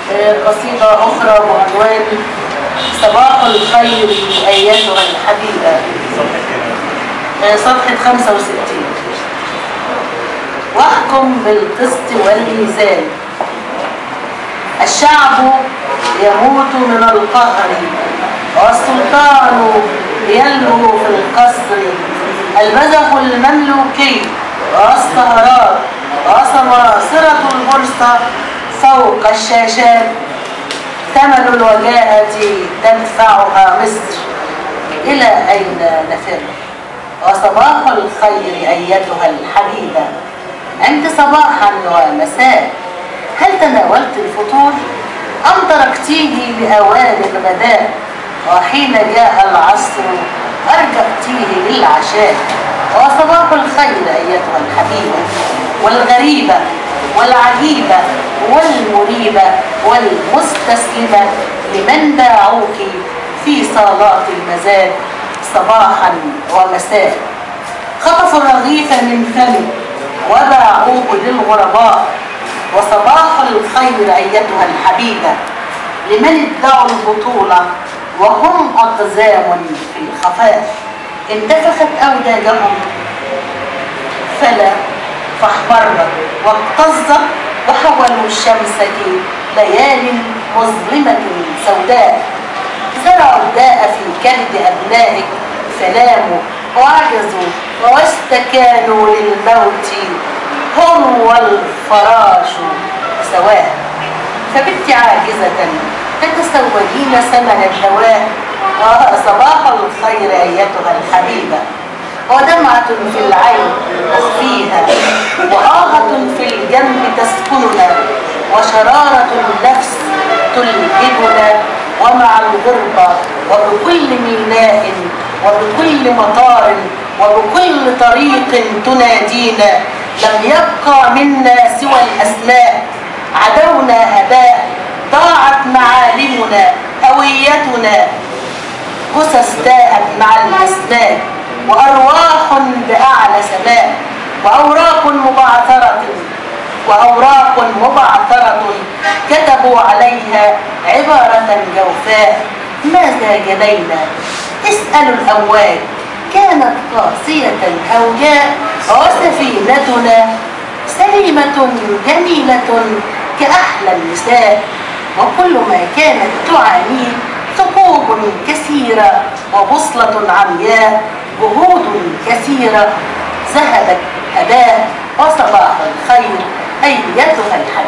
قصيدة أخرى بعنوان صباح الخير أيتها الحبيبة، صفحة 65. واحكم بالقسط والميزان، الشعب يموت من القهر والسلطان يلهو في القصر، البذخ المملوكي والسهرات وسماسرة البورصة فوق الشاشات، ثمن الوجاهة تدفعها مصر، إلى أين نفر؟ وصباح الخير أيتها الحبيبة، أنت صباحا ومساء، هل تناولت الفطور أم تركتيه لأوان الغداء؟ وحين جاء العصر أرجعتيه للعشاء. وصباح الخير أيتها الحبيبة، والغريبة والعجيبة والمريبة والمستسلمة لمن باعوك في صالات المزاد صباحا ومساء، خطفوا الرغيف من فمك وباعوه للغرباء. وصباح الخير أيتها الحبيبة لمن ادعوا البطولة وهم أقزام في الخفاء، انتفخت أوداجهم فلا فاحمرت واكتظت، وحولوا الشمس ليال مظلمة سوداء، زرعوا الداء في كبد أبنائك فناموا وعجزوا واستكانوا للموت هم والفراش سواء. فبت عاجزة تتسودين ثمن الهواء، صباح الخير أيتها الحبيبة، ودمعة في العين تخفيها، وآهة في الجنب تسكننا، وشرارة النفس تلهبنا، ومع الغربة وبكل ميناء وبكل مطار وبكل طريق تنادينا، لم يبقى منا سوى الأسماء، عدونا هباء ضاعت معالمنا، هويتنا جثث تاءت مع الأسماء، وأرواح بأعلى سماء، وأوراق مبعثرة كتبوا عليها عبارة جوفاء، ماذا جنينا؟ اسألوا الأموال، كانت قاسية هوجاء، وسفينتنا سليمة جميلة كأحلى النساء، وكل ما كانت تعانيه ثقوب كثيرة وبصلة عمياء، جهود كثيرة ذهبت هباء. وصباح الخير أيتها الحبيبة.